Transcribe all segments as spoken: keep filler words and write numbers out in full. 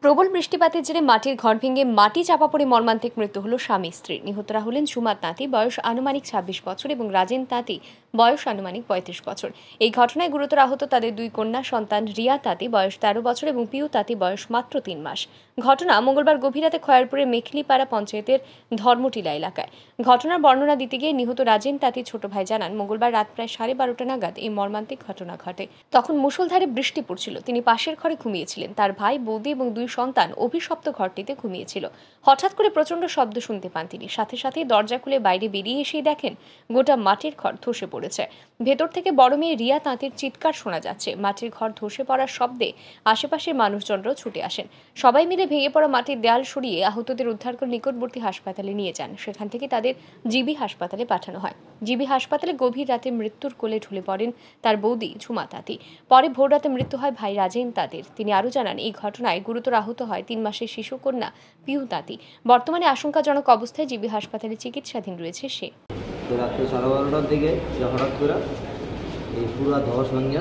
প্রবল বৃষ্টিপাতের জেরে মাটির ঘর ভেঙে মাটি চাপা পড়ে মর্মান্তিক মৃত্যু হল স্বামী স্ত্রীর। নিহতরা হলেন সুমাত তাঁতি, বয়স আনুমানিক ছাব্বিশ বছর, এবং রাজেন তাঁতি, বয়স আনুমানিক পঁয়ত্রিশ বছর। এই ঘটনায় গুরুতর আহত তাদের দুই কন্যা সন্তান রিয়া তাঁতি, বয়স তেরো বছর, এবং পিউ তাঁতি, বয়স মাত্র তিন মাস। ঘটনা মঙ্গলবার গভীর রাতে খয়ারপুরের মেখলিপাড়া পঞ্চায়েতের ধর্মটিলা এলাকায়। ঘটনার বর্ণনা দিতে গিয়ে নিহত রাজেন তাঁতির ছোট ভাই জানান, মঙ্গলবার রাত প্রায় সাড়ে বারোটা নাগাদ এই মর্মান্তিক ঘটনা ঘটে। তখন মুষলধারে বৃষ্টি পড়ছিল। তিনি পাশের ঘরে ঘুমিয়েছিলেন। তার ভাই, বৌদি এবং দুই সন্তান অভিশপ্ত ঘরটিতে ঘুমিয়েছিল। হঠাৎ করে প্রচন্ড শব্দ শুনতে পান তিনি। সাথে সাথে দরজা খুলে বাইরে বেরিয়ে এসেই দেখেন গোটা মাটির ঘর ধসে পড়েছে। ভেতর থেকে বড় মেয়ে রিয়া তাঁতির চিৎকার শোনা যাচ্ছে। মাটির ঘর ধসে পড়ার শব্দে আশেপাশের মানুষজনরাও ছুটে আসেন। সবাই মিলে ভেঙে পড়া মাটির দেয়াল সরিয়ে আহতদের উদ্ধার করে নিকটবর্তী হাসপাতালে নিয়ে যান। সেখান থেকে তাদের জিবি হাসপাতালে পাঠানো হয়। জিবি হাসপাতালে গভীর রাতে মৃত্যুর কোলে ঢলে পড়েন তার বৌদি ঝুমা তাঁতি। পরে ভোর রাতে মৃত্যু হয় ভাই রাজেন তাঁতির। তিনি আরও জানান, এই ঘটনায় গুরুতর আহত হয় তিন মাসের শিশু কন্যা পিউ তাঁতি। বর্তমানে আশঙ্কাজনক অবস্থায় জিবি হাসপাতালে চিকিৎসাধীন রয়েছে সে। রাত্রে সাড়ে বারোটার দিকে হঠাৎ করে এই পুরা ধস ভাঙ্গা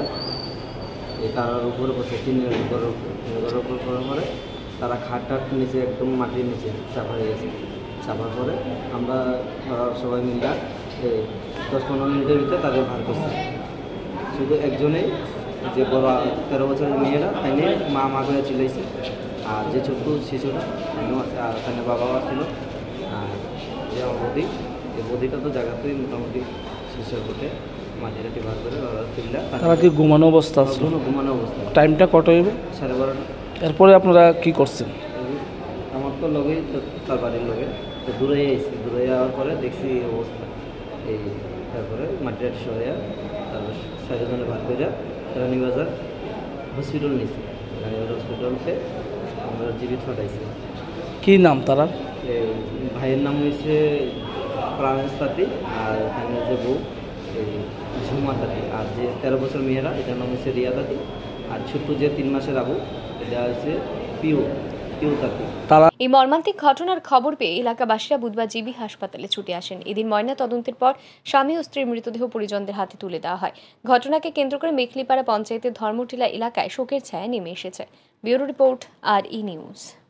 এই তারার উপরে বসে টিনের উপরে উপর করার পরে তারা খাটটার নিচে একদম মাটির নিচে চাপা হয়ে গেছে। চাপার পরে আমরা সবাই মিলে এই দশ পনেরো মিনিটের ভিতরে তাদের ভার করছি। শুধু একজনেই যে বড় তেরো বছরের মেয়েরা তাই নিয়ে মা মা করে চিলাইছে, আর যে ছোট্ট শিশুরা তাইও আছে, আর তাই বাবাও ছিল। আর যে আমার বদি, এই বদিটা তো জায়গাতেই মোটামুটি শিশুর কোটে মাটিটাটি বার করে ফিরলা। তারা কি ঘুমানো অবস্থা ছিল? ঘুমানো অবস্থা। টাইমটা কত হইবে? সাড়ে বারোটা। এরপরে আপনারা কি করছেন? আমার তো লগেই তার বাড়ির লগে তো দূরে এসেছি। দূরে যাওয়ার পরে দেখছি এই অবস্থা। এই তারপরে মাটিটা সরিয়া তারপর ছয়জনে ভাগ করে রানীবাজার হসপিটাল নিয়েছি। রানীবাজার হসপিটালকে আমরা জীবিত ফাটাইছি। কী নাম তারা? ভাইয়ের নাম হয়েছে প্রাণেশ তাঁতি, আর এখানে যে বউ এই ঝুমা তাঁতি, আর যে তেরো বছর মেয়েরা এটার নাম হচ্ছে রিয়া তাঁতি, আর ছোট্ট যে তিন মাসের আবু এটা হচ্ছে পিউ পিউ তাঁতি। এই মর্মান্তিক ঘটনার খবর পেয়ে এলাকাবাসীরা বুধবার জিবি হাসপাতালে ছুটে আসেন। এদিন ময়না তদন্তের পর স্বামী ও স্ত্রীর মৃতদেহ পরিজনদের হাতে তুলে দেওয়া হয়। ঘটনাকে কেন্দ্র করে মেখলিপাড়া পঞ্চায়েতের ধর্মটিলা এলাকায় শোকের ছায়া নেমে এসেছে। Bureau report, R E news.